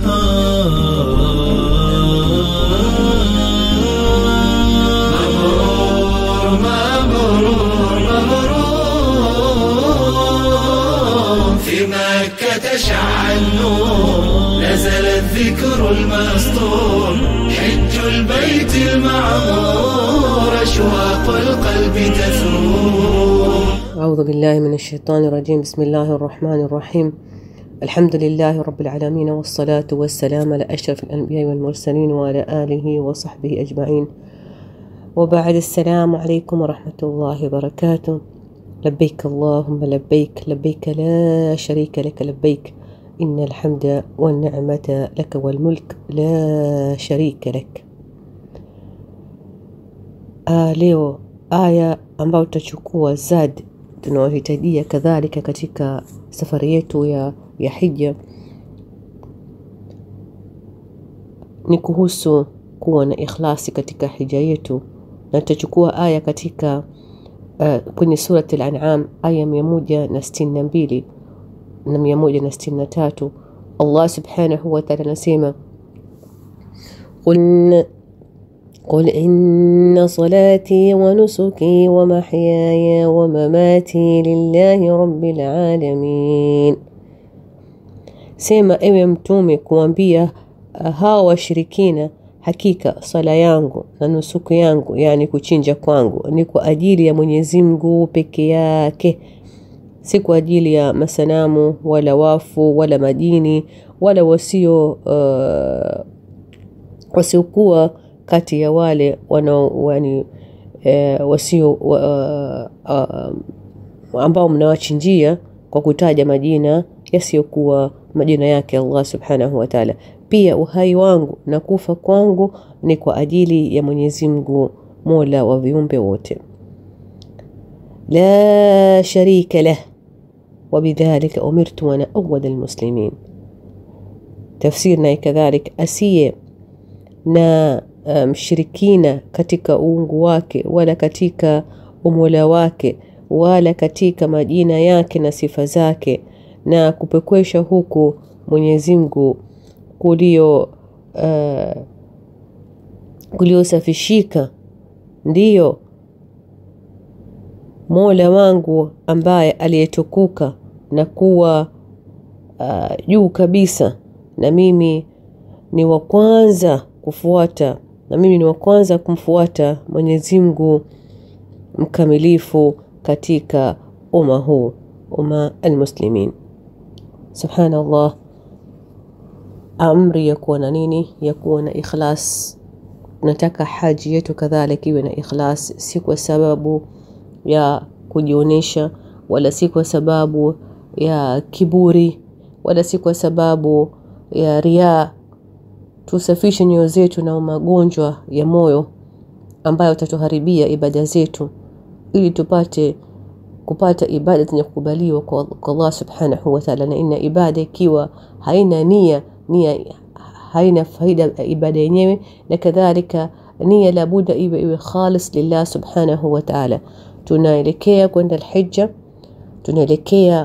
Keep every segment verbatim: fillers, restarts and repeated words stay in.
في مكة تشع النور، نزل الذكر المسطور، حج البيت المعمور، أشواق القلب تثور. أعوذ بالله من الشيطان الرجيم. بسم الله الرحمن الرحيم. الحمد لله رب العالمين، والصلاة والسلام على أشرف الأنبياء والمرسلين وعلى آله وصحبه أجمعين، وبعد. السلام عليكم ورحمة الله وبركاته. لبيك اللهم لبيك، لبيك لا شريك لك لبيك، إن الحمد والنعمة لك والملك لا شريك لك. Ah, leo aya ambayo tutachukua zad tunayohitajia kadhalika katika safari yetu ya, ya hija ni kuhusu kuwa na ikhlasi katika hija yetu, na tutachukua aya katika uh, kwenye surati al-An'am aya mia moja na sitini na mbili na mia moja na sitini na tatu. Allah subhanahu wa ta'ala anasema qul قل إن صلاتي ونسكي ومحياي ومماتي لله رب العالمين. Sema ewe mtume kuambia hawa washirikina, hakika sala yangu na nusuku yangu, yani kuchinja kwangu, ni kwa ajili ya Mwenyezi Mungu peke yake, si kwa ajili ya masanamu wala wafu wala majini wala wasio uh, wasiokuwa kati ya wale wanao yani e, wasio uh, uh, ambao mnawachinjia kwa kutaja majina yasiyokuwa majina yake Allah subhanahu wa ta'ala. Pia uhai wangu na kufa kwangu ni kwa ajili ya Mwenyezi Mungu, Mola wa viumbe wote, la sharika lah wa bidhalika umirtu wa ana awwal almuslimin. Tafsir na kadhalik asiye na mshirikina um, katika uungu wake wala katika umola wake wala katika majina yake na sifa zake, na kupekwesha huku Mwenyezi Mungu kulio uh, kuliosafishika, ndiyo Mola wangu ambaye aliyetukuka na kuwa uh, juu kabisa, na mimi ni wa kwanza kufuata na mimi ni wa kwanza kumfuata Mwenyezi Mungu mkamilifu katika umma huu, umma almuslimin. Subhanallah, amri ya kuwa na nini? Ya kuwa na ikhlas. Nataka haji yetu kadhalika iwe na ikhlas, si kwa sababu ya kujionesha, wala si kwa sababu ya kiburi, wala si kwa sababu ya riaa. Tusafishe nyoyo zetu na magonjwa ya moyo ambayo tatuharibia ibada zetu, ili tupate kupata ibada zenye kukubaliwa kwa Allah subhanahu wa ta'ala. Na inna ibada ikiwa haina nia, nia haina faida ibada yenyewe, na kadhalika nia labuda iwe iwe khalis lillah subhanahu wa ta'ala. Tunaelekea kwenda al-hijja, tunaelekea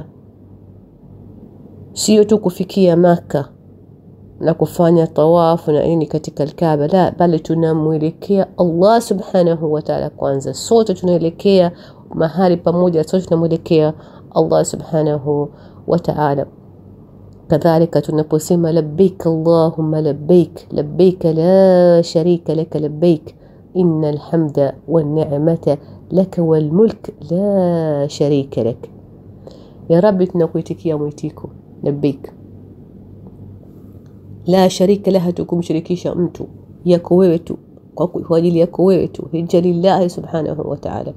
sio tu kufikia Maka na kufanya tawafu na nini katika al-Kaaba, la, bali tunamwelekea Allah subhanahu wa ta'ala kwanza. Sote tunaelekea mahali pamoja, sote tunamwelekea Allah subhanahu wa ta'ala. Kadhalika tunaposema labbaik Allahumma labbaik, labbaik la sharika laka labbaik, innal hamda wan ni'mata laka wal mulk la sharika lak. Ya Rabbi, tunakuitikia mwitiko labbaik, la sharika laha, tukumshirikisha mtu, yako wewe tu, kwa ajili yako wewe tu, hija lillahi subhanahu wa ta'ala.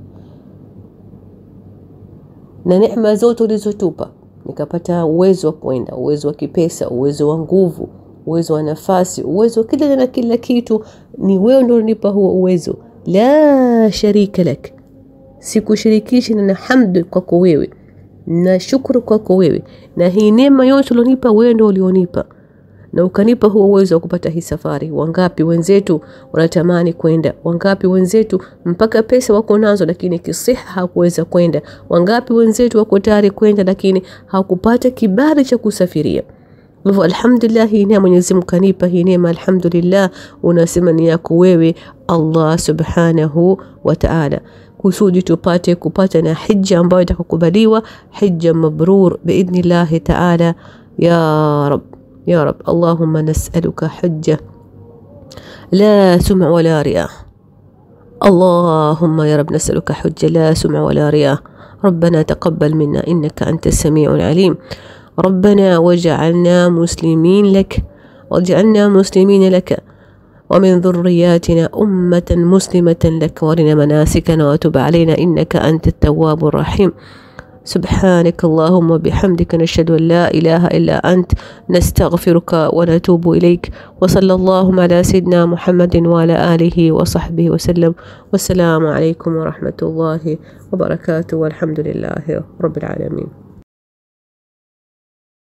Na neema zote ulizotupa, nikapata uwezo wa kwenda, uwezo wa kipesa, uwezo wa nguvu, uwezo wa nafasi, uwezo kila na kila kitu, ni wewe ndio unipa huo uwezo. La sharika lak, sikushirikishi, na hamdu kwako wewe, na shukuru kwako wewe, na hii neema yote ulionipa wewe ndio ulionipa, na ukanipa huo uwezo wa kupata hii safari. Wangapi wenzetu wanatamani kwenda, wangapi wenzetu mpaka pesa wako nazo lakini kisiha hakuweza kwenda, wangapi wenzetu wako tayari kwenda lakini hakupata kibali cha kusafiria, Hivyo alhamdulillah, hii neema Mwenyezi Mungu kanipa hii neema, alhamdulillah, unasema ni yako wewe Allah subhanahu wa ta'ala, kusudi tupate kupata na hija ambayo itakukubaliwa, hija mabrur biidhnillah ta'ala ya rab ya rab. Allahumma nas'aluka hujja la sum'a wala riya. اللهم يا رب نسألك حجة لا سمع ولا رياء. ربنا تقبل منا إنك أنت السميع العليم. ربنا واجعلنا مسلمين لك واجعلنا مسلمين لك ومن ذرياتنا أمة مسلمة لك، وارنا مناسكنا وتب علينا إنك أنت التواب الرحيم. سبحانك اللهم وبحمدك، نشهد أن لا إله إلا أنت، نستغفرك ونتوب إليك. وصلى الله على سيدنا محمد وعلى آله وصحبه وسلم، والسلام عليكم ورحمة الله وبركاته، والحمد لله رب العالمين.